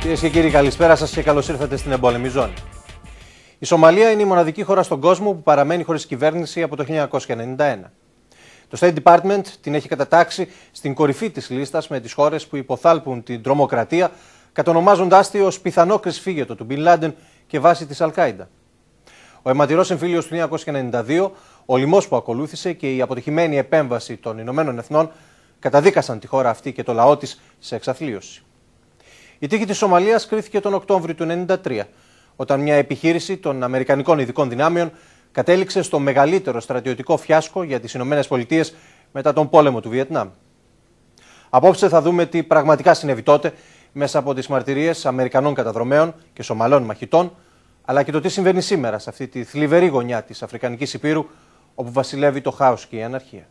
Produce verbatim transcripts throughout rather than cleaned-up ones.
Κυρίες και κύριοι, καλησπέρα σας και καλώς ήρθατε στην εμπόλεμη ζώνη. Η Σομαλία είναι η μοναδική χώρα στον κόσμο που παραμένει χωρίς κυβέρνηση από το χίλια εννιακόσια ενενήντα ένα. Το State Department την έχει κατατάξει στην κορυφή της λίστας με τις χώρες που υποθάλπουν την τρομοκρατία, κατονομάζοντάς τη ως πιθανό κρυσφύγετο του Μπιν Λάντεν και βάση της Αλ-Κάιντα. Ο αιματηρός εμφύλιος του χίλια εννιακόσια ενενήντα δύο, ο λοιμός που ακολούθησε και η αποτυχημένη επέμβαση των Ηνωμένων Εθνών καταδίκασαν τη χώρα αυτή και το λαό της σε εξαθλίωση. Η τύχη της Σομαλίας κρίθηκε τον Οκτώβριο του χίλια εννιακόσια ενενήντα τρία, όταν μια επιχείρηση των Αμερικανικών Ειδικών Δυνάμεων κατέληξε στο μεγαλύτερο στρατιωτικό φιάσκο για τις Ηνωμένες Πολιτείες μετά τον πόλεμο του Βιετνάμ. Απόψε θα δούμε τι πραγματικά συνέβη τότε μέσα από τις μαρτυρίες Αμερικανών καταδρομέων και Σομαλών μαχητών, αλλά και το τι συμβαίνει σήμερα σε αυτή τη θλιβερή γωνιά της Αφρικανικής Ηπείρου, όπου βασιλεύει το χάος και η αναρχία.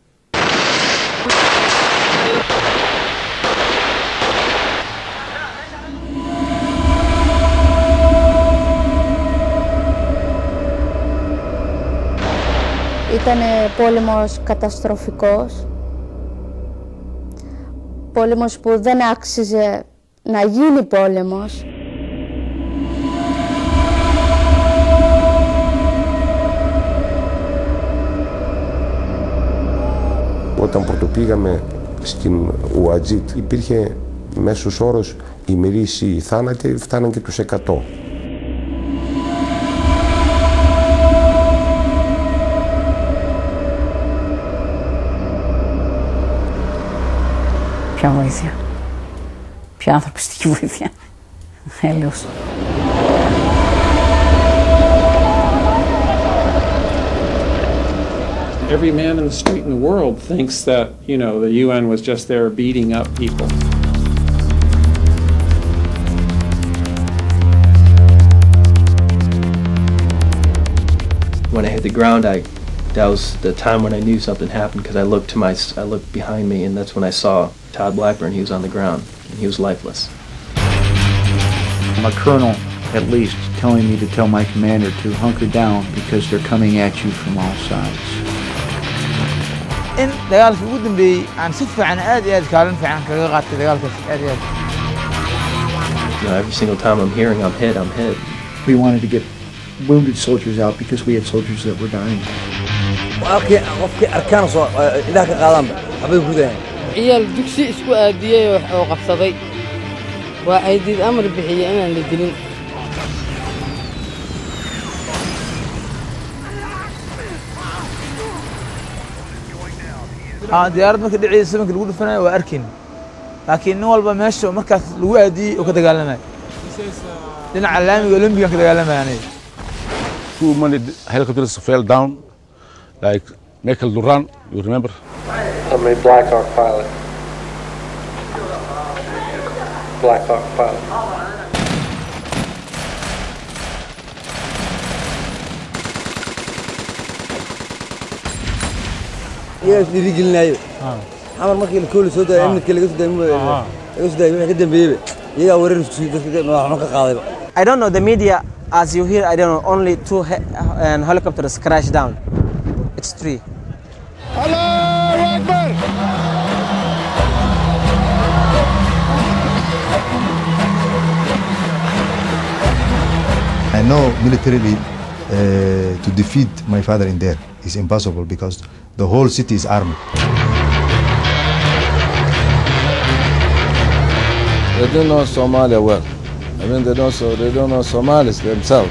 Ήταν πόλεμος καταστροφικός, πόλεμος που δεν άξιζε να γίνει πόλεμος. Όταν πρωτοπήγαμε στην Ουατζίτ υπήρχε μέσος όρος ημερήσιοι θάνατοι φτάναν και τους εκατό. Ποια βοήθεια, ποια ανθρωπιστική βοήθεια, έλεος. Every man in the street in the world thinks that, you know, the U N was just there beating up people. When I hit the ground, I that was the time when I knew something happened, because I looked to my I looked behind me, and that's when I saw Todd Blackburn. He was on the ground and he was lifeless. I'm a colonel, at least, telling me to tell my commander to hunker down because they're coming at you from all sides. in dagaalkii ugu dambeeyay aan si fiican aad iyo aad kaalin fiican kaga qaatay dagaalkaas aad iyo aad. You know, every single time I'm hearing I'm hit, I'm hit. We wanted to get wounded soldiers out because we had soldiers that were dying. qofkii qofkii arkaan soo ilaah ka qaadan habay gudahay ciyaal dugsi isku aadiyay oo qabsaday waa ay did amar bixiyay inaan la dilin. aan diyaarad markii dhiciisa markii lagu dhufanayo waa arkin laakiin nin walba meesha markaas lagu aadiyay oo ka dagaalamay dhinaca laamiga Olympiga ka dagaalamay. Two many helicopters fell down, like Michael Duran, you remember? I'm a Black Hawk pilot. Black Hawk pilot. Yes, diri gelinayo. Ah. Amar markii la kooli soo daayay imidka laga soo daayay laga soo daayay wixii ka dambeeyay. Iyaga wareer isku sii dadka waxaan ka qaaday. I don't know the media, as you hear, I don't know, only two he uh, helicopters crashed down. It's three. Allahu Akbar! I know militarily uh, to defeat my father in there is impossible because the whole city is armed. They don't know Somalia well. I mean, they don't, so they don't know Somalis themselves.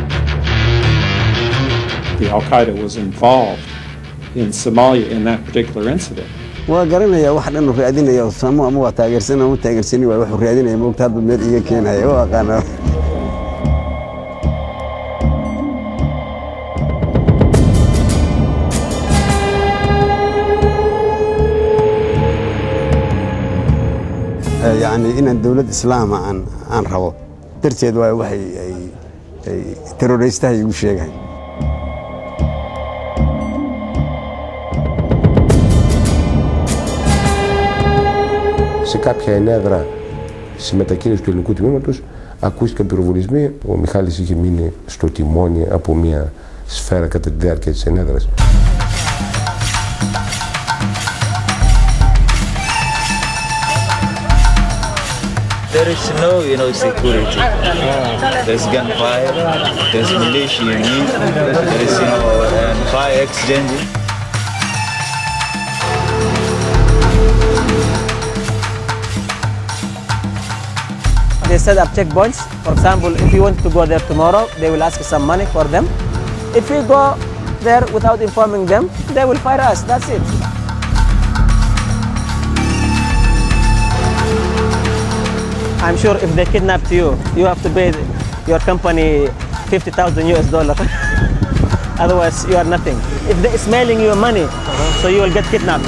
The Al-Qaeda was involved in Somalia in that particular incident. waa garanaya wax dhan raadinaya Soomaaliya ama waa taageersan ama taageersan waa wax raadinaya moogta hadba meel iga keenaya waa aqaana. يعني إن الدولة الإسلام عن عن ربو ترتيد واي وحي أي تيروريستا يقول شيء. Σε κάποια ενέδρα στη μετακίνηση του ελληνικού τμήματος ακούστηκαν πυροβολισμοί. Ο Μιχάλης είχε μείνει στο τιμόνι από μια σφαίρα κατά τη διάρκεια της ενέδρας. There is no, you know, security. There's gunfire, there's militia unit, there is, you know, and fire exchanging. They set up checkpoints. For example, if you want to go there tomorrow, they will ask some money for them. If we go there without informing them, they will fire us. That's it. I'm sure if they kidnapped you, you have to pay your company fifty thousand U S dollars. Otherwise, you are nothing. If they're smelling your money, so you will get kidnapped.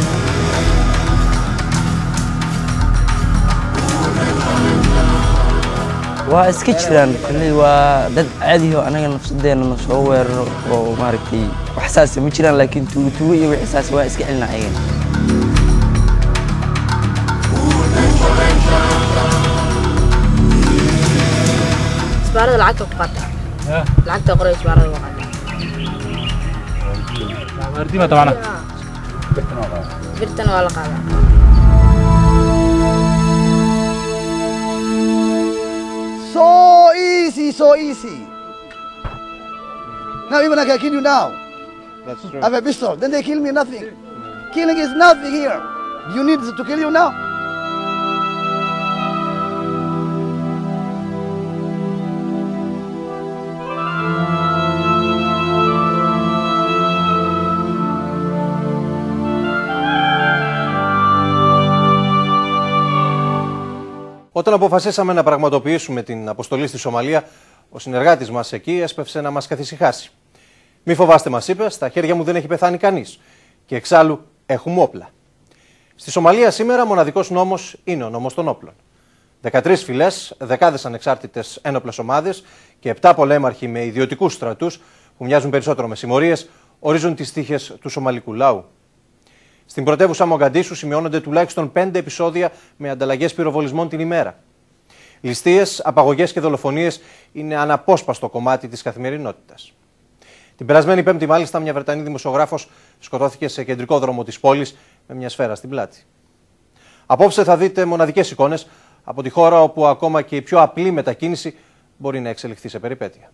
waa iska jiraan kulli waa dad caadi ah anaga nafsadeena soo weeraro oo maaragtay wax saas ma jiraan laakiin tuugo tuugo iyo wixii saas waa iska cilna ayeen isbaarada lacagta ku qaata lacagta qoray isbaarada waa qaata martima tabana birtan waa la qaadaa So easy, so easy. Now even I can kill you now. That's true. I have a pistol. Then they kill me, nothing. Killing is nothing here. You need to kill you now. Όταν αποφασίσαμε να πραγματοποιήσουμε την αποστολή στη Σομαλία, ο συνεργάτης μας εκεί έσπευσε να μας καθησυχάσει. Μη φοβάστε, μας είπε, στα χέρια μου δεν έχει πεθάνει κανείς. Και εξάλλου έχουμε όπλα. Στη Σομαλία σήμερα μοναδικός νόμος είναι ο νόμος των όπλων. δεκατρείς φυλές, δεκάδες ανεξάρτητες ένοπλες ομάδες και επτά πολέμαρχοι με ιδιωτικούς στρατούς, που μοιάζουν περισσότερο με συμμορίες, ορίζουν τις τύχες του σομαλικού λαού. Στην πρωτεύουσα Μογκαντίσου σημειώνονται τουλάχιστον πέντε επεισόδια με ανταλλαγές πυροβολισμών την ημέρα. Ληστείες, απαγωγές και δολοφονίες είναι αναπόσπαστο κομμάτι της καθημερινότητας. Την περασμένη Πέμπτη, μάλιστα, μια Βρετανή δημοσιογράφος σκοτώθηκε σε κεντρικό δρόμο της πόλης με μια σφαίρα στην πλάτη. Απόψε θα δείτε μοναδικές εικόνες από τη χώρα όπου ακόμα και η πιο απλή μετακίνηση μπορεί να εξελιχθεί σε περιπέτεια.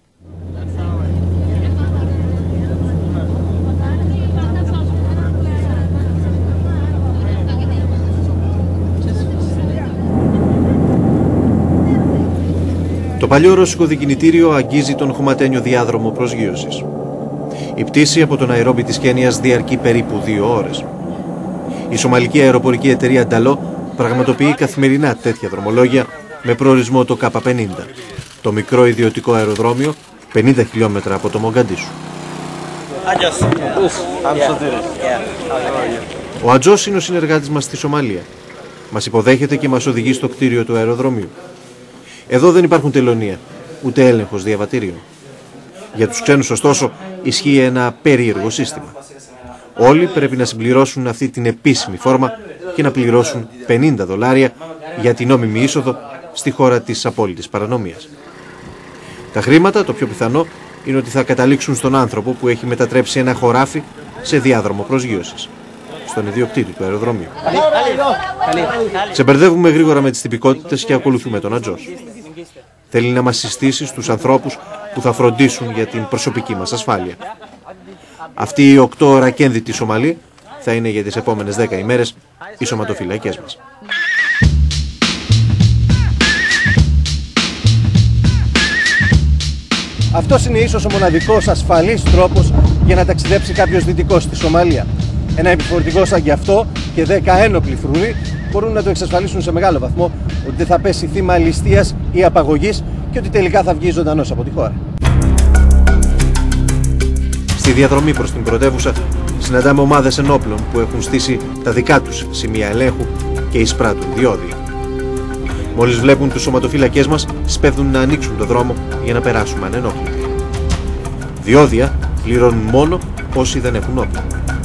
Το παλιό ρώσικο δικινητήριο αγγίζει τον χωματένιο διάδρομο προσγείωσης. Η πτήση από το Ναϊρόμπι της Κένιας διαρκεί περίπου δύο ώρες. Η σομαλική αεροπορική εταιρεία Νταλό πραγματοποιεί καθημερινά τέτοια δρομολόγια με προορισμό το Κάπα πενήντα, το μικρό ιδιωτικό αεροδρόμιο πενήντα χιλιόμετρα από το Μογκαντίσου. Ο Ατζός είναι ο συνεργάτης μας στη Σομαλία. Μας υποδέχεται και μας οδηγεί στο κτίριο του αεροδρομίου. Εδώ δεν υπάρχουν τελωνεία, ούτε έλεγχος διαβατήριων. Για τους ξένους, ωστόσο, ισχύει ένα περίεργο σύστημα. Όλοι πρέπει να συμπληρώσουν αυτή την επίσημη φόρμα και να πληρώσουν πενήντα δολάρια για την νόμιμη είσοδο στη χώρα της απόλυτης παρανομίας. Τα χρήματα, το πιο πιθανό, είναι ότι θα καταλήξουν στον άνθρωπο που έχει μετατρέψει ένα χωράφι σε διάδρομο προσγείωσης, στον ιδιοκτήτη του αεροδρομίου. Ξεμπερδεύουμε γρήγορα με τις τυπικότητες και ακολουθούμε τον Ατζός. Θέλει να μας συστήσει στους ανθρώπους που θα φροντίσουν για την προσωπική μας ασφάλεια. Αυτοί οι οκτώ ωρακένδυτοι Σομαλοί θα είναι για τις επόμενες δέκα ημέρες οι σωματοφυλακές μας. Αυτός είναι ίσως ο μοναδικός ασφαλής τρόπος για να ταξιδέψει κάποιος δυτικός στη Σομαλία. Ένα επιφορτικό σαν και αυτό και δέκα ένοπλοι φρουροί μπορούν να το εξασφαλίσουν σε μεγάλο βαθμό ότι δεν θα πέσει θύμα ληστείας ή απαγωγής και ότι τελικά θα βγει ζωντανός από τη χώρα. Στη διαδρομή προς την πρωτεύουσα συναντάμε ομάδες ενόπλων που έχουν στήσει τα δικά τους σημεία ελέγχου και εισπράττουν διόδια. Μόλις βλέπουν τους σωματοφύλακές μας, σπέβδουν να ανοίξουν το δρόμο για να περάσουμε ανενόχλητοι. Διόδια πληρώνουν μόνο όσοι δεν έχουν όπλα.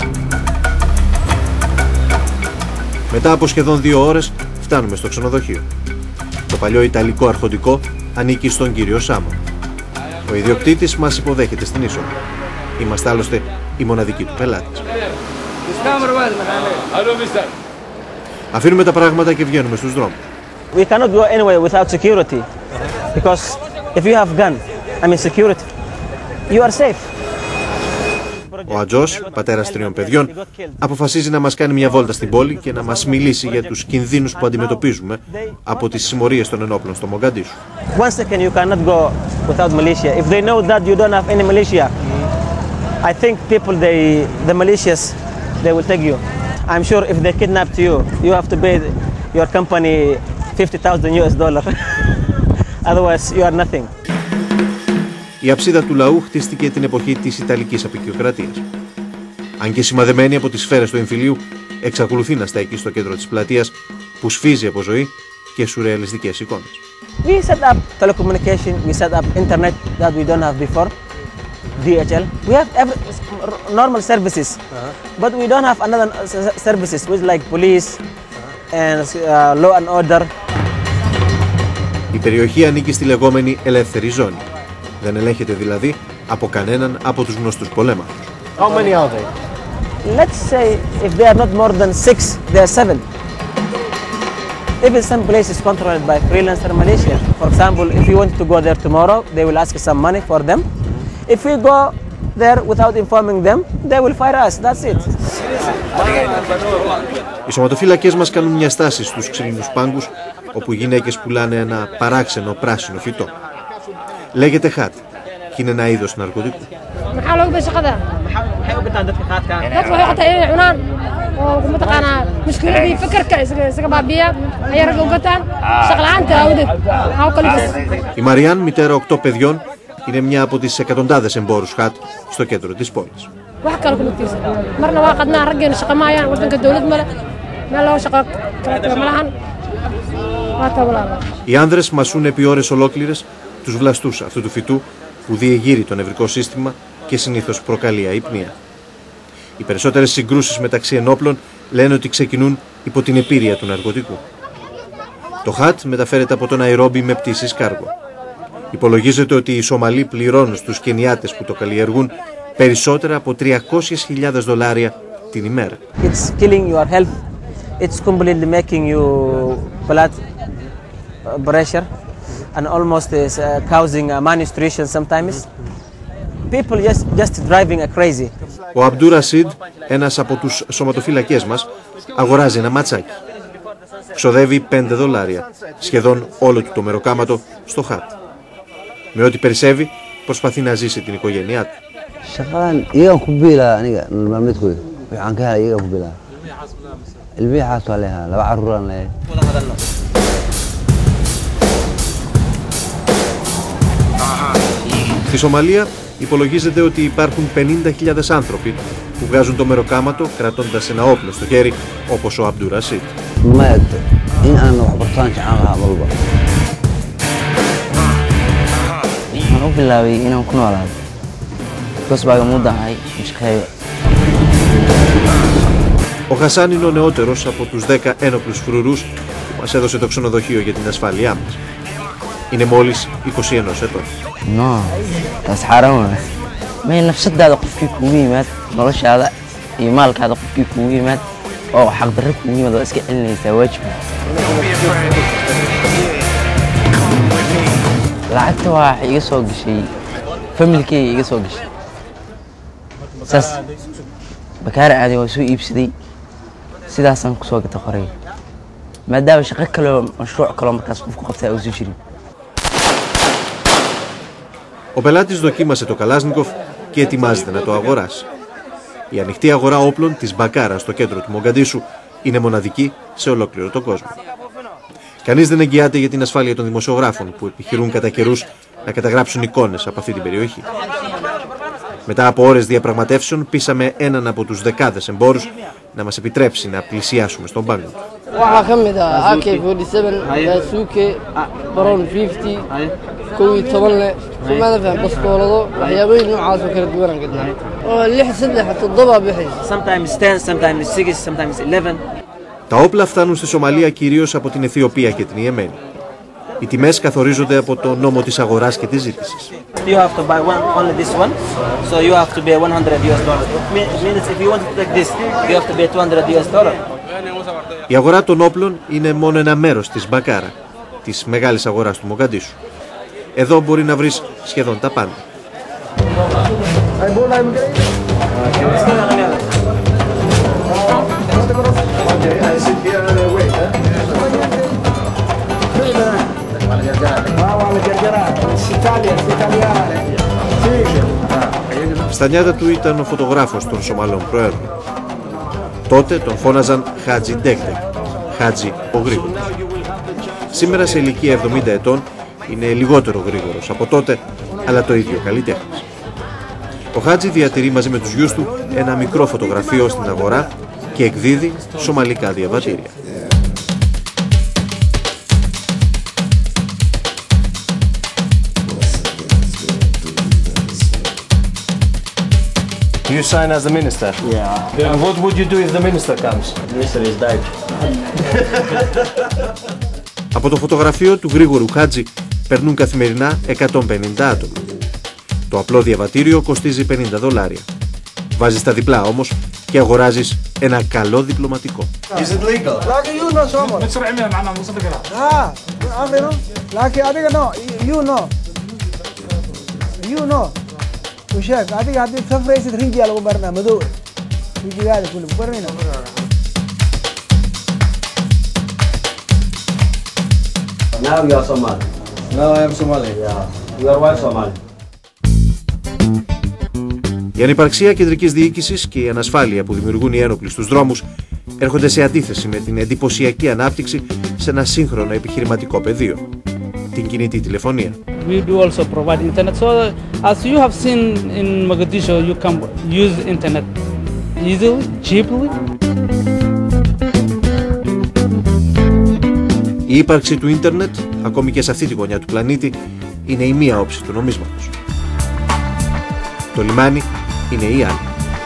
Μετά από σχεδόν δύο ώρες φτάνουμε στο ξενοδοχείο. Το παλιό ιταλικό αρχοντικό ανήκει στον κύριο Σάμα. Ο ιδιοκτήτης μας υποδέχεται στην είσοδο. Είμαστε άλλωστε οι μοναδικοί του πελάτες. Αφήνουμε τα πράγματα και βγαίνουμε στους δρόμους. We cannot go anywhere without security. Because if you have gun, I mean security, you are safe. Ο Ατζός, πατέρας τριών παιδιών, αποφασίζει να μας κάνει μια βόλτα στην πόλη και να μας μιλήσει για τους κινδύνους που αντιμετωπίζουμε από τις συμμορίες των ενόπλων στο Μογκαντίσου. One second you cannot go without militia. If they know that you don't have any militia, I think people, they, the militias, they will take you. I'm sure if they kidnapped you, you have to pay your company fifty thousand U S dollars. Otherwise you are nothing. Η αψίδα του λαού χτίστηκε την εποχή της Ιταλικής Αποικιοκρατίας. Αν και σημαδεμένη από τις σφαίρες του εμφυλίου, εξακολουθεί να στέκει στο κέντρο της πλατείας που σφίζει από ζωή και σουρεαλιστικές εικόνες. We set up telecommunication, we set up internet that we don't have before, D H L. We have every, normal services, uh-huh. but we don't have another services which like police and uh, law and order. Η περιοχή ανήκει στη λεγόμενη ελεύθερη ζώνη. Δεν ελέγχεται δηλαδή από κανέναν από τους γνωστούς πολέμαχους. How many are they? Let's say if they are not more than six, they are seven. Even some places controlled by freelancer militia. For example, if you want to go there tomorrow, they will ask some money for them. If we go there without informing them, they will fire us. That's it. Οι σωματοφύλακες μας κάνουν μια στάση στους ξύλινους πάγκους, όπου οι γυναίκες πουλάνε ένα παράξενο πράσινο φυτό. Λέγεται χάτ και είναι ένα είδος ναρκωτικού. Η Μαριάν, μητέρα οκτώ παιδιών, είναι μια από τις εκατοντάδες εμπόρους χάτ στο κέντρο της πόλης. Οι άνδρες μασούν επί ώρες ολόκληρες τους βλαστούς αυτού του φυτού που διεγείρει το νευρικό σύστημα και συνήθως προκαλεί αϊπνία. Οι περισσότερες συγκρούσεις μεταξύ ενόπλων λένε ότι ξεκινούν υπό την επίρρεια του ναρκωτικού. Το χάτ μεταφέρεται από τον Ναϊρόμπι με πτήσεις κάργο. Υπολογίζεται ότι οι Σομαλοί πληρώνουν στους Κενιάτες που το καλλιεργούν περισσότερα από τριακόσιες χιλιάδες δολάρια την ημέρα. It's killing your health. It's completely making you blood pressure and almost is uh, causing uh, malnutrition sometimes. People just just driving a crazy. Ο Αμπντού Ρασίντ, ένας από τους σωματοφύλακές μας, αγοράζει ένα ματσάκι. Ξοδεύει πέντε δολάρια, σχεδόν όλο του το μεροκάματο, στο χάτ. Με ό,τι περισσεύει, προσπαθεί να ζήσει την οικογένειά του. Στη Σομαλία υπολογίζεται ότι υπάρχουν πενήντα χιλιάδες άνθρωποι που βγάζουν το μεροκάματο κρατώντας ένα όπλο στο χέρι, όπως ο Αμπντού Ρασίντ. Ο Χασάν είναι ο νεότερος από τους δέκα ένοπλους φρουρούς που μας έδωσε το ξενοδοχείο για την ασφάλειά μας. Είναι μόλις είκοσι ένα ετών. No, taas xaaraan waay. May nafsadaada qofkii kugu yimaad, noloshaada iyo maalkaada qofkii kugu yimaad oo xaq darro kugu yimaad oo iska celinaysaa waajibka. Lacagta waa iga soo gashay, familkeyga iga soo gashay. Saas bakaar caadi waa soo iibsaday, sidaasaan kusoo gatay qorey. Maadaama shaqo kale oo mashruuc kale oo markaas qofku qabtay oo soo jirin. Ο πελάτης δοκίμασε το Καλάσνικοφ και ετοιμάζεται να το αγοράσει. Η ανοιχτή αγορά όπλων της Μπακάρα στο κέντρο του Μογκαντίσου είναι μοναδική σε ολόκληρο τον κόσμο. Κανείς δεν εγγυάται για την ασφάλεια των δημοσιογράφων που επιχειρούν κατά καιρούς να καταγράψουν εικόνες από αυτή την περιοχή. Μετά από ώρες διαπραγματεύσεων πείσαμε έναν από τους δεκάδες εμπόρους να μας επιτρέψει να πλησιάσουμε στον πάγκο του. Τα όπλα φτάνουν στη Σομαλία κυρίως από την Αιθιοπία και την Ιεμένη. Οι τιμές καθορίζονται από το νόμο της αγοράς και της ζήτησης. You have to buy one, only this one, so you have to pay one hundred U S dollars. It means if you want to take this, you have to pay two hundred U S dollars. Η αγορά των όπλων είναι μόνο ένα μέρος της Μπακάρα, της μεγάλης αγοράς του Μογκαντίσου. Εδώ μπορεί να βρεις σχεδόν τα πάντα. Στα νιάτα του ήταν ο φωτογράφος των Σομαλών προέδρων. Τότε τον φώναζαν Χάτζι Ντέκντεκ, Χάτζι ο Γρήγορος. Σήμερα σε ηλικία εβδομήντα ετών είναι λιγότερο γρήγορος από τότε, αλλά το ίδιο καλλιτέχνης. Ο Χάτζι διατηρεί μαζί με τους γιους του ένα μικρό φωτογραφείο στην αγορά και εκδίδει σομαλικά διαβατήρια. You sign as the minister? Yeah. And what would you do if the minister comes? The minister is died. Από το φωτογραφείο του Γρήγορου Χάτζη περνούν καθημερινά εκατόν πενήντα άτομα. Το απλό διαβατήριο κοστίζει πενήντα δολάρια. Βάζεις τα διπλά όμως και αγοράζεις ένα καλό διπλωματικό. Is it legal? لكن you know someone. Ah, أخي no. لكن أديك no. You know. You know. وشاك أديك أديك سفرة سترينجي على برنا مدور. يجي هذا كله برنا. Now you are Somali. No, I am Somali. Yeah. You are white Somali. Η ανυπαρξία κεντρικής διοίκησης και η ανασφάλεια που δημιουργούν οι ένοπλοι στους δρόμους έρχονται σε αντίθεση με την εντυπωσιακή ανάπτυξη σε ένα σύγχρονο επιχειρηματικό πεδίο, την κινητή τηλεφωνία. We do also provide internet. So as you have seen in Mogadishu, you can use internet easily, cheaply. Η ύπαρξη του ίντερνετ, ακόμη και σε αυτή τη γωνιά του πλανήτη, είναι η μία όψη του νομίσματος. Το λιμάνι είναι η άλλη.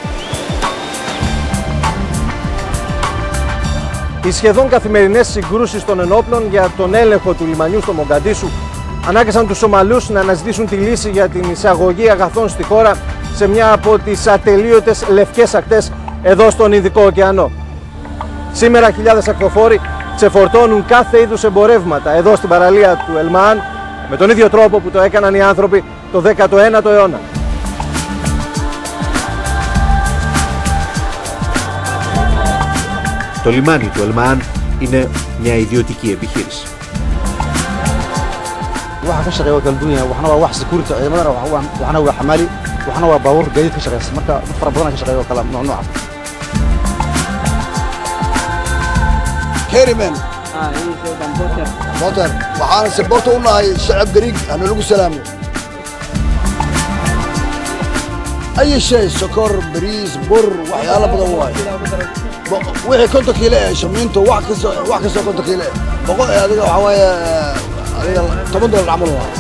Οι σχεδόν καθημερινές συγκρούσεις των ενόπλων για τον έλεγχο του λιμανιού στο Μογκαντίσου ανάγκασαν τους Σομαλούς να αναζητήσουν τη λύση για την εισαγωγή αγαθών στη χώρα σε μια από τις ατελείωτες λευκές ακτές εδώ στον Ινδικό ωκεανό. Σήμερα χιλιάδες ακτοφόροι ξεφορτώνουν κάθε είδους εμπορεύματα εδώ στην παραλία του Ελμαάν με τον ίδιο τρόπο που το έκαναν οι άνθρωποι το δέκατο ένατο αιώνα. Το λιμάνι του Ελμαάν είναι μια ιδιωτική επιχείρηση. waxa ka shaqeeyo kala duwan yahay waxna waa wax security ciidamada waxna waa xamaali waxna waa baabuur gaadiid ka shaqeeya marka fara badan ka shaqeeyo kala nooc nooc كيرمان اه هي سيدان بوتر بوتر waxaan saboorto u nahay shacab gariig aan lagu salaamo ay shay sokor bariis bur waxyaalo badan waay wixii konton kiilo ee shamiinto wax ka soo wax ka soo konton kiilo boqol ee adiga waxa waaye adiga toban dollar camal waa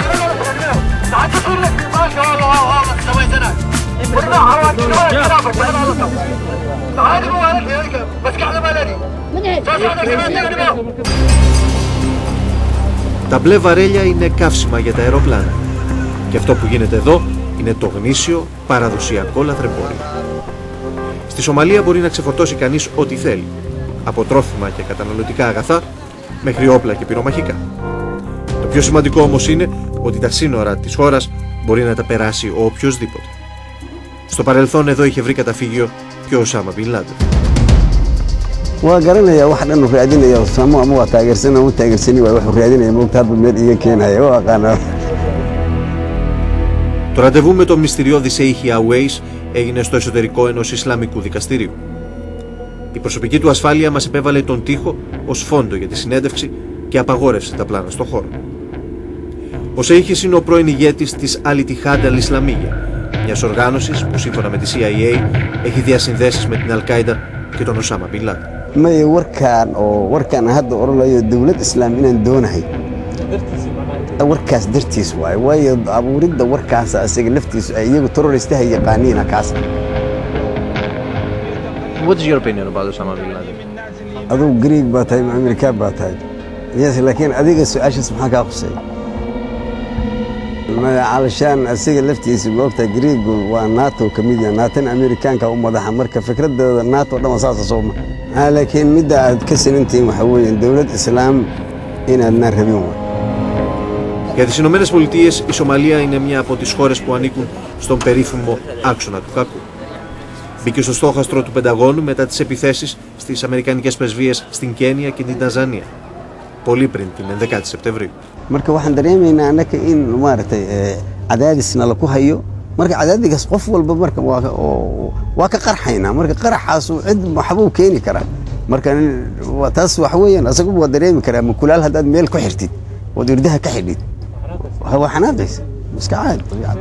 Τα μπλε βαρέλια είναι καύσιμα για τα αεροπλάνα. Και αυτό που γίνεται εδώ είναι το γνήσιο παραδοσιακό λαθρεμπόριο. Στη Σομαλία μπορεί να ξεφορτώσει κανείς ό,τι θέλει, από τρόφιμα και καταναλωτικά αγαθά μέχρι όπλα και πυρομαχικά. Το πιο σημαντικό όμως είναι ότι τα σύνορα της χώρας μπορεί να τα περάσει ο οποιοσδήποτε. Στο παρελθόν εδώ είχε βρει καταφύγιο και ο Οσάμα Μπιν Λάντεν. waa garanaya wax dhan u raadinaya Osama ama waa taageersana uu taageersani waa wax u raadinaya moogtaa bulmeed iyo keenaya waa qana. Το ραντεβού με τον μυστηριώδη Σέιχη Αουέις έγινε στο εσωτερικό ενός Ισλαμικού δικαστηρίου. Η προσωπική του ασφάλεια μας επέβαλε τον τοίχο ως φόντο για τη συνέντευξη και απαγόρευσε τα πλάνα στο χώρο. Ο Σέιχης είναι ο πρώην ηγέτης της Al-Ittihad Al-Islamiyya, μιας οργάνωσης που σύμφωνα με τη σι άι έι έχει διασυνδέσεις με την Al-Qaeda και τον Οσάμα Μπιν Λάντεν. may warkaan oo warkaan hadda orolayo dawlad islaam inaan doonahay warkaas dartiis waay waayo abuuridda warkaas asiga laftiisu ay iyagu terroristaha yaqaaniina kaas. What's your opinion about Osama Bin Laden? aduu Greek baa tahay ma Amerikaan baa tahay yes laakiin adiga su'aashaas maxaa kaa qusay ma علشان asiga laftiisu moogta Greek waa NATO kamid yahay NATO Amerikaanka u madaxa marka fikradda NATO dhan saas soo ma لكن مدة كسر أنت محويا دولة إسلام إن أدنى ربيون. Για τις Ηνωμένες Πολιτείες, η Σομαλία είναι μια από τις χώρες που ανήκουν στον περίφημο άξονα του κακού. Μπήκε στο στόχαστρο του Πενταγώνου μετά τις επιθέσεις στις αμερικανικές πρεσβείες στην Κένια και την Τανζανία, πολύ πριν την ενδεκάτη Σεπτεμβρίου. Marka waxaan dareemaynaa annaka in maaragtay cadaadisna lagu hayo marka cadaadigaas qof walba marka waa ka qarxaynaa marka qaraxaas cid waxbuu keeni karaa marka taas wax weeyaan asagu waa dareemi karaa makulaal haddaad meel ku xirtid ood irdaha ka xidhid waa xanaaqaysa iska caadi dabiicada.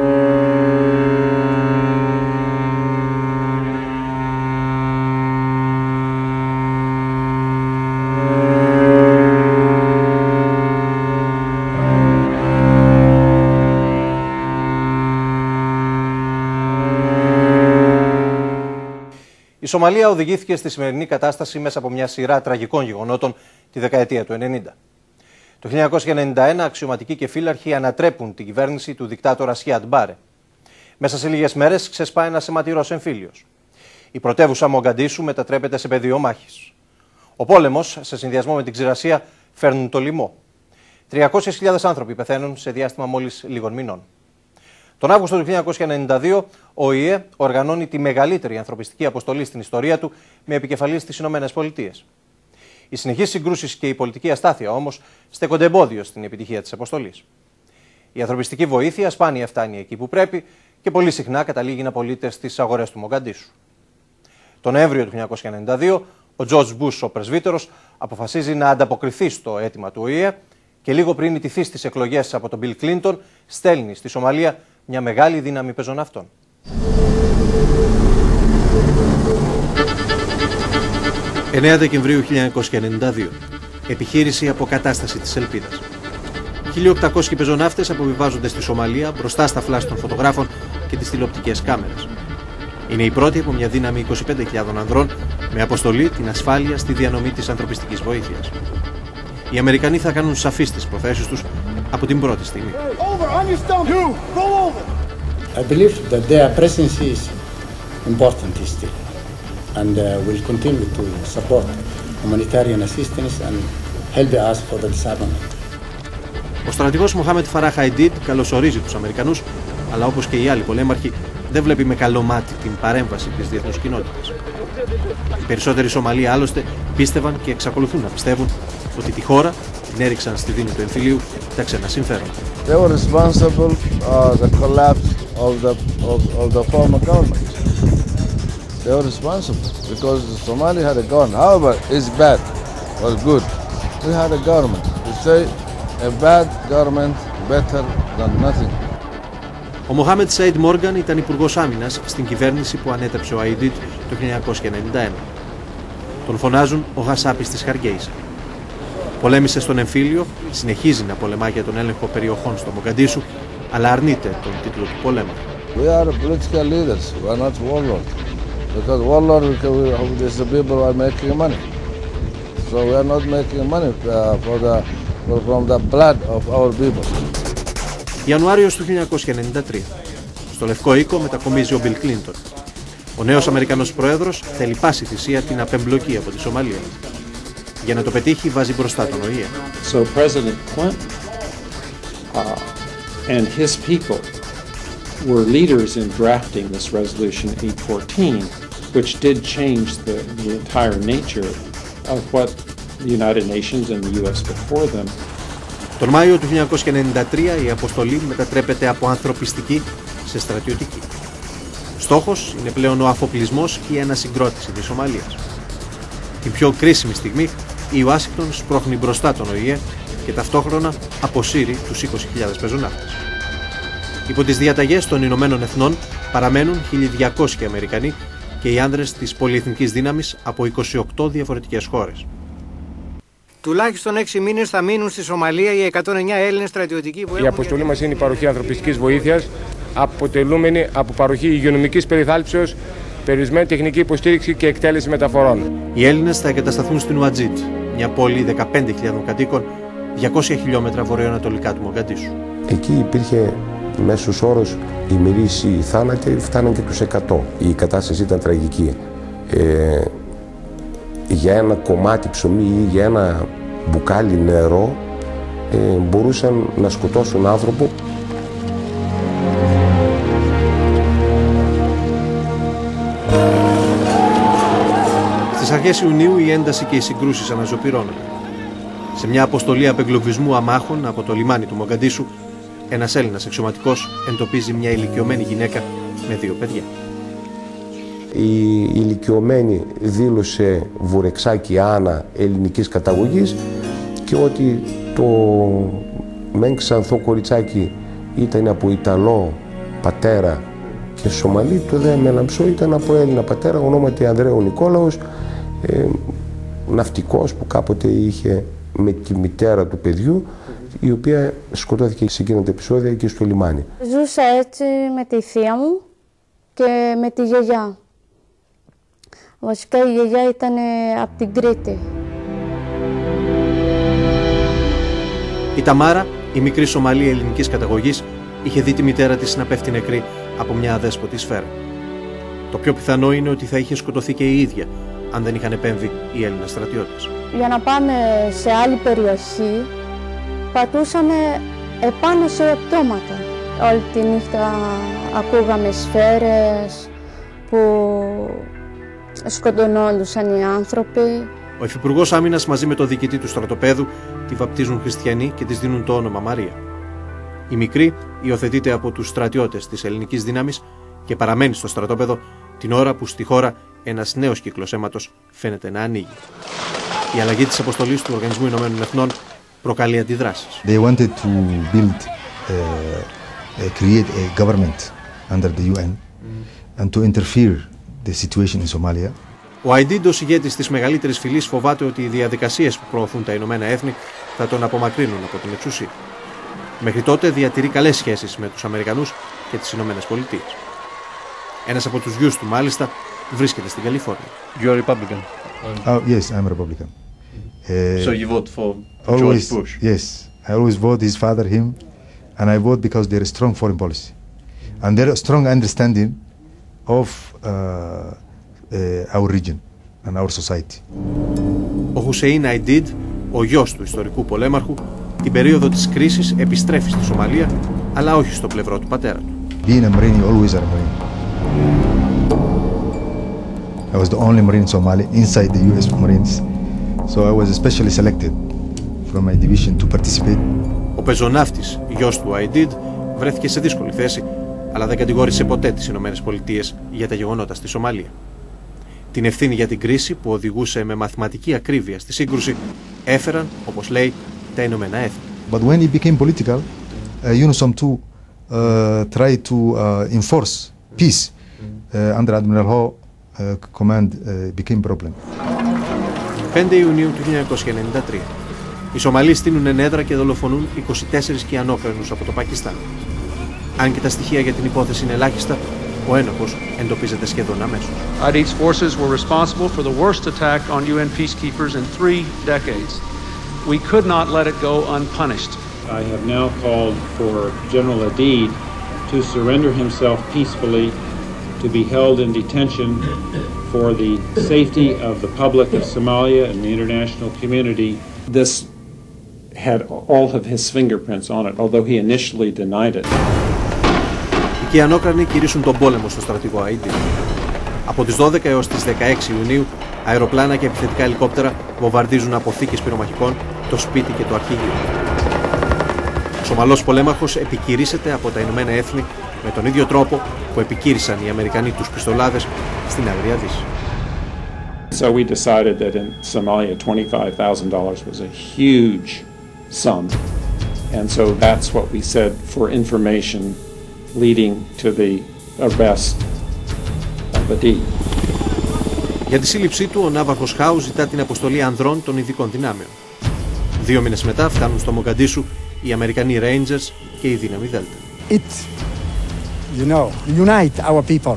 Η Σομαλία οδηγήθηκε στη σημερινή κατάσταση μέσα από μια σειρά τραγικών γεγονότων τη δεκαετία του ενενήντα. Το χίλια εννιακόσια ενενήντα ένα αξιωματικοί και φύλαρχοι ανατρέπουν την κυβέρνηση του δικτάτορα Σιάντ Μπάρε. Μέσα σε λίγες μέρες ξεσπά ένας αιματηρός εμφύλιος. Η πρωτεύουσα Μογκαντίσου μετατρέπεται σε πεδίο μάχης. Ο πόλεμος, σε συνδυασμό με την ξηρασία, φέρνουν το λοιμό. τριακόσιες χιλιάδες άνθρωποι πεθαίνουν σε διάστημα μόλις λίγων μηνών. Τον Αύγουστο του χίλια εννιακόσια ενενήντα δύο, ο ΙΕ οργανώνει τη μεγαλύτερη ανθρωπιστική αποστολή στην ιστορία του με επικεφαλή στις Ηνωμένες Πολιτείες. Οι συνεχείς συγκρούσεις και η πολιτική αστάθεια όμως στέκονται εμπόδιο στην επιτυχία της αποστολής. Η ανθρωπιστική βοήθεια σπάνια φτάνει εκεί που πρέπει και πολύ συχνά καταλήγει να πωλείται στις αγορές του Μογκαντίσου. Τον Νοέμβριο του χίλια εννιακόσια ενενήντα δύο, ο Τζορτζ Μπους, ο πρεσβύτερος, αποφασίζει να ανταποκριθεί στο αίτημα του ΟΗΕ και λίγο πριν ιτηθεί στις εκλογές από τον Μπιλ Κλίντον, στέλνει στη Σομαλία μια μεγάλη δύναμη πεζοναυτών. εννέα Δεκεμβρίου χίλια εννιακόσια ενενήντα δύο. Επιχείρηση αποκατάσταση της ελπίδας. χίλια οκτακόσιοι πεζοναύτες αποβιβάζονται στη Σομαλία μπροστά στα φλάσ των φωτογράφων και τις τηλεοπτικές κάμερες. Είναι η πρώτη από μια δύναμη είκοσι πέντε χιλιάδων ανδρών με αποστολή την ασφάλεια στη διανομή της ανθρωπιστικής βοήθειας. Οι Αμερικανοί θα κάνουν σαφείς τις προθέσεις τους από την πρώτη στιγμή. I believe that their presence is important still and uh, will continue to support humanitarian assistance and help us for the disarmament. Ο στρατηγός Μοχάμετ Φαράχ Χαϊντίντ καλωσορίζει τους Αμερικανούς, αλλά όπως και οι άλλοι πολέμαρχοι δεν βλέπει με καλό μάτι την παρέμβαση της διεθνούς κοινότητας. Οι περισσότεροι Σομαλοί άλλωστε πίστευαν και εξακολουθούν να πιστεύουν ότι τη χώρα την έριξαν στη δίνη του εμφυλίου τα ξένα συμφέροντα. They were responsible for the collapse of the of, of the former government. They were responsible because Somalia had a government. However, it's bad or good. We had a government. We say a bad government better than nothing. Ο Μοχάμετ Σέιντ Μόργαν ήταν υπουργός άμυνας στην κυβέρνηση που ανέτρεψε ο Αϊντίτ το χίλια εννιακόσια ενενήντα ένα. Τον φωνάζουν ο Γασάπης της Χαργκέισα. Πολέμησε στον εμφύλιο, συνεχίζει να πολεμά για τον έλεγχο περιοχών στο Μογκαντίσου, αλλά αρνείται τον τίτλο του πολέμου. We are political leaders. We are not warlords. Because warlords, is the people who are making money. So we are not making money for the, from the blood of our people. Ιανουάριος του χίλια εννιακόσια ενενήντα τρία. Στο Λευκό Οίκο μετακομίζει ο Μπιλ Κλίντον. Ο νέος Αμερικανός πρόεδρος θέλει πάση θυσία την απεμπλοκή από τη Σομαλία. Για να το πετύχει βάζει μπροστά τον ΟΗΕ. So President Clinton uh, and his people were leaders in drafting this resolution eight fourteen, which did change the, the entire nature of what the United Nations and the U S before them. Τον Μάιο του χίλια εννιακόσια ενενήντα τρία η αποστολή μετατρέπεται από ανθρωπιστική σε στρατιωτική. Στόχος είναι πλέον ο αφοπλισμός και η ανασυγκρότηση της Σομαλίας. Την πιο κρίσιμη στιγμή η Ουάσιγκτον σπρώχνει μπροστά τον ΟΗΕ και ταυτόχρονα αποσύρει τους είκοσι χιλιάδες πεζοναύτες. Υπό τις διαταγές των Ηνωμένων Εθνών παραμένουν χίλια διακόσιοι Αμερικανοί και οι άνδρες της πολυεθνικής δύναμης από είκοσι οκτώ διαφορετικές χώρες. Τουλάχιστον έξι μήνες θα μείνουν στη Σομαλία οι εκατόν εννέα Έλληνες στρατιωτικοί που έχουν... Η αποστολή μας είναι η παροχή ανθρωπιστικής βοήθειας, αποτελούμενη από παροχή υγειονομικής περιθάλψεως, περιορισμένη τεχνική υποστήριξη και εκτέλεση μεταφορών. Οι Έλληνες θα εγκατασταθούν στην Ουατζίτ, μια πόλη δεκαπέντε χιλιάδων κατοίκων, διακόσια χιλιόμετρα βορειοανατολικά του Μογκαντίσου. Εκεί υπήρχε μέσος όρος ημερήσιοι θάνατοι φτάναν και τους εκατό. Η κατάσταση ήταν τραγική. Ε, για ένα κομμάτι ψωμί ή για ένα μπουκάλι νερό ε, μπορούσαν να σκοτώσουν άνθρωπο. Στις αρχές Ιουνίου η ένταση και οι συγκρούσεις αναζωπυρώνονται. Σε μια αποστολή απεγκλωβισμού αμάχων από το λιμάνι του Μογκαντίσου, ένας Έλληνας αξιωματικός εντοπίζει μια ηλικιωμένη γυναίκα με δύο παιδιά. Η ηλικιωμένη δήλωσε Βουρεξάκη Άννα ελληνικής καταγωγής και ότι το μεν ξανθό κοριτσάκι ήταν από Ιταλό πατέρα και Σομαλί, το δε μελαμψό ήταν από Έλληνα πατέρα, ονόματι Ανδρέου Νικόλαος, ε, ναυτικός που κάποτε είχε με τη μητέρα του παιδιού, η οποία σκοτώθηκε σε εκείνα τα επεισόδια εκεί στο λιμάνι. Ζούσα έτσι με τη θεία μου και με τη γιαγιά. Βασικά η γιαγιά ήταν από την Κρήτη. Η Ταμάρα, η μικρή Σομαλή ελληνικής καταγωγής, είχε δει τη μητέρα της να πέφτει νεκρή από μια αδέσποτη σφαίρα. Το πιο πιθανό είναι ότι θα είχε σκοτωθεί και η ίδια, αν δεν είχαν επέμβει οι Έλληνες στρατιώτες. Για να πάμε σε άλλη περιοχή, πατούσαμε επάνω σε πτώματα. Όλη τη νύχτα ακούγαμε σφαίρες που σκοτωνόντουσαν οι άνθρωποι. Ο Υφυπουργός Άμυνας μαζί με τον διοικητή του στρατοπέδου τη βαπτίζουν χριστιανοί και της δίνουν το όνομα Μαρία. Η μικρή υιοθετείται από τους στρατιώτες της ελληνικής δύναμης και παραμένει στο στρατόπεδο την ώρα που στη χώρα ένας νέος κύκλος αίματος φαίνεται να ανοίγει. Η αλλαγή της αποστολής του Οργανισμού Ηνωμένων Εθνών προκαλεί αντιδράσεις. They wanted to build, uh, create a government under the U N and to interfere the situation in Somalia. Ο Αϊντίντ, ως ηγέτης της μεγαλύτερης φυλής, φοβάται ότι οι διαδικασίες που προωθούν τα Ηνωμένα Έθνη θα τον απομακρύνουν από την εξουσία. Μέχρι τότε διατηρεί καλές σχέσεις με τους Αμερικανούς και τις Ηνωμένες Πολιτείες. Ένας από τους γιους του, μάλιστα, βρίσκεται στην Καλιφόρνια. You are Republican? Oh, yes, I'm a Republican. Uh, so you vote for always, George Bush? Yes, I always vote his father, him, and I vote because there is strong foreign policy. And there is strong understanding of uh, uh, our region and our society. Ο Χουσέιν Αϊντίντ, ο γιος του ιστορικού πολέμαρχου, την περίοδο της κρίσης επιστρέφει στη Σομαλία, αλλά όχι στο πλευρό του πατέρα του. Being a Marine, you always are a Marine. I was the only Marine Somali inside the U S Marines, so I was especially selected from my division to participate. Ο πεζοναύτης, γιος του Αϊντίντ, βρέθηκε σε δύσκολη θέση, αλλά δεν κατηγόρησε ποτέ τις Ηνωμένες Πολιτείες για τα γεγονότα στη Σομαλία. Την ευθύνη για την κρίση που οδηγούσε με μαθηματική ακρίβεια στη σύγκρουση έφεραν, όπως λέει, τα Ηνωμένα Έθνη. But when it became political, uh, UNOSOM two uh, tried to uh, enforce peace uh, under Admiral Ho uh, command uh, became problem. πέντε Ιουνίου του χίλια εννιακόσια ενενήντα τρία. Οι Σομαλοί στείλουν ενέδρα και δολοφονούν είκοσι τέσσερις κυανόκρανους από το Πακιστάν. Αν και τα στοιχεία για την υπόθεση είναι ελάχιστα, ο ένοχος εντοπίζεται σχεδόν αμέσως. Aidid's forces were responsible for the worst attack on U N peacekeepers in three decades. We could not let it go unpunished. I have now called for General Aidid to surrender himself peacefully, to be held in detention for the safety of the public of Somalia and the international community. This had all of his fingerprints on it, although he initially denied it. Οι κυανόκρανοι κηρύσουν τον πόλεμο στο στρατηγό Αϊντίντ. Από τις δώδεκα έως τις δεκαέξι Ιουνίου, αεροπλάνα και επιθετικά ελικόπτερα βομβαρδίζουν αποθήκες πυρομαχικών, το σπίτι και το αρχηγείο. Ο Σομαλός πολέμαρχος επικηρύσσεται από τα Ηνωμένα Έθνη με τον ίδιο τρόπο που επικήρυσαν οι Αμερικανοί τους πιστολάδες στην Αγρία Δύση. So we decided that in Somalia twenty-five thousand dollars was a huge sum, and so that's what we said for information leading to the arrest of Aidid. Για τη σύλληψή του, ο ναύαρχος Χάου ζητά την αποστολή ανδρών των ειδικών δυνάμεων. Δύο μήνες μετά φτάνουν στο Μογκαντίσου οι Αμερικανοί Rangers και η δύναμη Δέλτα. It, you know, unite our people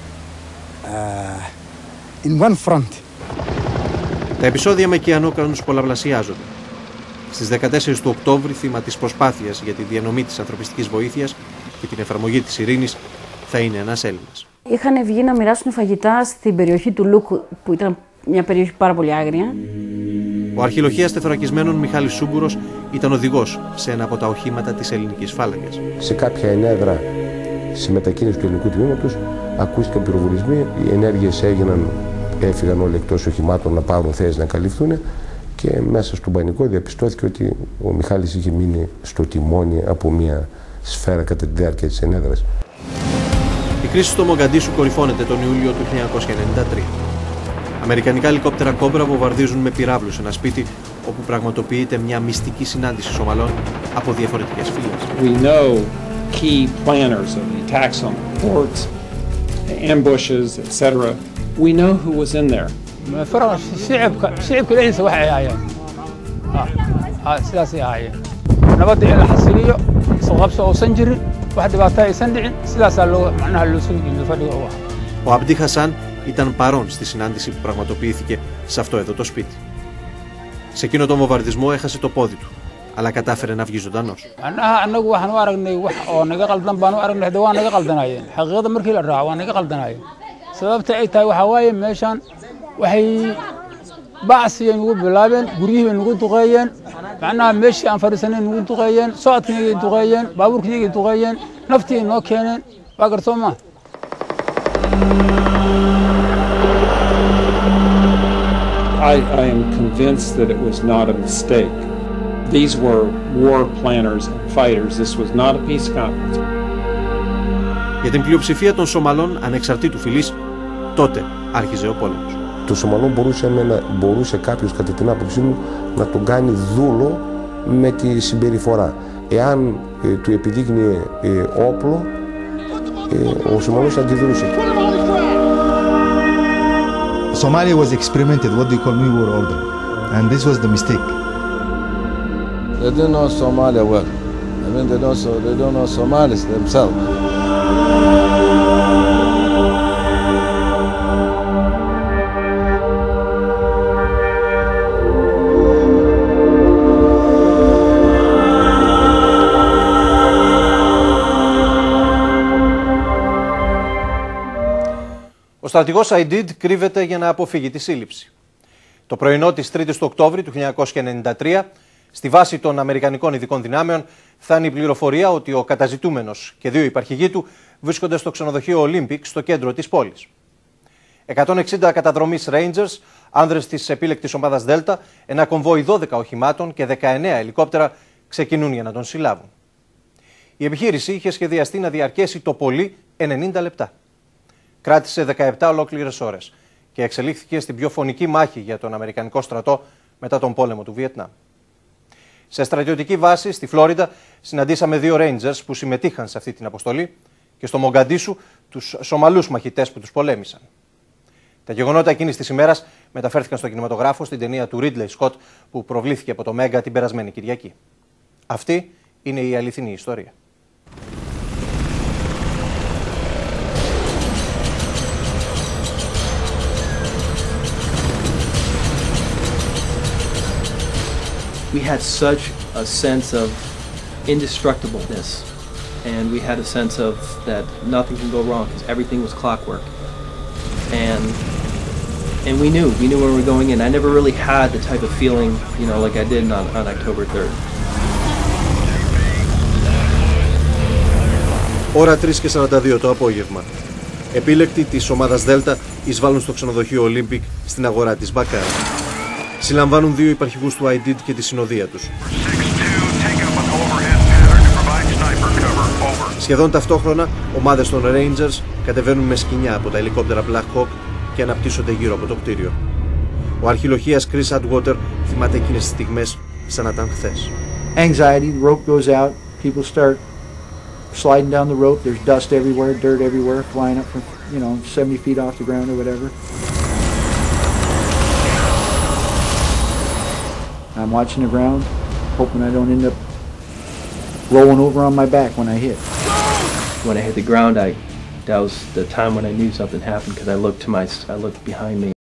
uh, in one front. Τα επεισόδια με κυανόκρανους πολλαπλασιάζονται. Στις δεκατέσσερις του Οκτώβρη, θύμα της προσπάθειας για τη διανομή της ανθρωπιστικής βοήθειας και την εφαρμογή της ειρήνης, θα είναι ένας Έλληνας. Είχαν βγει να μοιράσουν φαγητά στην περιοχή του Λουκ, που ήταν μια περιοχή πάρα πολύ άγρια. Ο αρχιλοχείας τεθωρακισμένων Μιχάλης Σούμπουρος ήταν οδηγός σε ένα από τα οχήματα της ελληνικής φάλαγγας. Σε κάποια ενέδρα στη μετακίνηση του ελληνικού τμήματος ακούστηκαν πυροβολισμοί, οι ενέργειες έγιναν, έφυγαν όλοι εκτός οχημάτων να πάρουν θέσεις να καλυφθούν και μέσα στον πανικό διαπιστώθηκε ότι ο Μιχάλης είχε μείνει στο τιμόνι από μια σφαίρα κατά τη διάρκεια της ενέδρας. Η κρίση στο Μογκαντίσου κορυφώνεται τον Ιούλιο του χίλια εννιακόσια ενενήντα τρία. Αμερικανικά ελικόπτερα Κόμπρα βομβαρδίζουν με πυράβλους ένα σπίτι όπου πραγματοποιείται μια μυστική συνάντηση Σομαλών από διαφορετικές φυλές. We know key planners of the attacks on ports, ambushes, et cetera. We know who was in there. فرق الشعب الشعب كله ينسى واحد عيان ها ها سياسي عيان نبض إلى حصرية صغبس أو سنجري واحد بعتها يسندع سياسة لو معناها لو سنجري الفرق هو. Ο Αμπντί Χασάν ήταν παρόν στη συνάντηση που πραγματοποιήθηκε σε αυτό εδώ το σπίτι. Σε εκείνο τον βομβαρδισμό έχασε το πόδι του, αλλά κατάφερε να βγει ζωντανός. أنا أنا واحد وارجني واحد أو نجا قلدنا بانو أرجنا هدوان نجا قلدنا عيان حقيقة مركي الرع ونجا قلدنا عيان سبب تأي تاي وحواي ماشان waxay bacsiyan ugu bilaabeen guryihii bay nagu duqeeyeen macnaha meeshii aan fadhiisanay nagu duqeeyeen socodkayagay duqeeyeen baabuurkayagay duqeeyeen naftii ay noo keeneen waa gartoo maa I, I am convinced that it was not a mistake. These were war planners and fighters. This was not a peace conference. Για την πλειοψηφία των Σομαλών ανεξαρτήτου φυλής, τότε άρχιζε ο πόλεμος. Το Σομαλό μπορούσε, μπορούσε κάποιος, κατά την άποψή μου, να τον κάνει δούλο με τη συμπεριφορά. Εάν ε, του επιδείκνυε ε, όπλο, ε, ο Σομαλός αντιδρούσε. Somalia was experimented, what they call New World Order, and this was the mistake. They don't know Somalia well. I mean, they don't, so, they don't know Somalis themselves. Ο στρατηγός Αϊντίντ κρύβεται για να αποφύγει τη σύλληψη. Το πρωινό της τρίτης του Οκτώβρη του χίλια εννιακόσια ενενήντα τρία, στη βάση των Αμερικανικών ειδικών δυνάμεων, φτάνει η πληροφορία ότι ο καταζητούμενος και δύο υπαρχηγοί του βρίσκονται στο ξενοδοχείο Olympic στο κέντρο της πόλης. εκατόν εξήντα καταδρομής Rangers, άνδρες της επίλεκτης ομάδας Δέλτα, ένα κομβόι δώδεκα οχημάτων και δεκαεννέα ελικόπτερα ξεκινούν για να τον συλλάβουν. Η επιχείρηση είχε σχεδιαστεί να διαρκέσει το πολύ ενενήντα λεπτά. Κράτησε δεκαεπτά ολόκληρες ώρες και εξελίχθηκε στην πιο φωνική μάχη για τον Αμερικανικό στρατό μετά τον πόλεμο του Βιετνάμ. Σε στρατιωτική βάση στη Φλόριντα συναντήσαμε δύο Rangers που συμμετείχαν σε αυτή την αποστολή και στο Μογκαντίσου τους Σομαλούς μαχητές που τους πολέμησαν. Τα γεγονότα εκείνης της ημέρας μεταφέρθηκαν στο κινηματογράφο στην ταινία του Ridley Scott που προβλήθηκε από το Μέγκα την περασμένη Κυριακή. Αυτή είναι η αληθινή ιστορία. We had such a sense of indestructibleness, and we had a sense of that nothing can go wrong because everything was clockwork, and and we knew we knew where we were going in. I never really had the type of feeling, you know, like I did on, on October third. Ώρα τρεις και σαράντα δύο το απόγευμα. Επίλεκτοι της ομάδας Δέλτα εισβάλλουν στο ξενοδοχείο Olympic στην αγορά της Μπακάρα. Συλλαμβάνουν δύο υπαρχηγούς του Αϊντίντ και τη συνοδεία τους. Σχεδόν ταυτόχρονα, ομάδες των Rangers κατεβαίνουν με σκοινιά από τα ελικόπτερα Black Hawk και αναπτύσσονται γύρω από το κτίριο. Ο αρχιλοχείας Chris Atwater θυμάται εκείνες τις στιγμές σαν να ήταν χθες. Anxiety, the rope goes out, people start sliding down the rope, there's dust everywhere, dirt everywhere, flying up from, you know, seventy feet off the ground or whatever. I'm watching the ground, hoping I don't end up rolling over on my back when I hit. When I hit the ground, I that was the time when I knew something happened because I looked to my I looked behind me.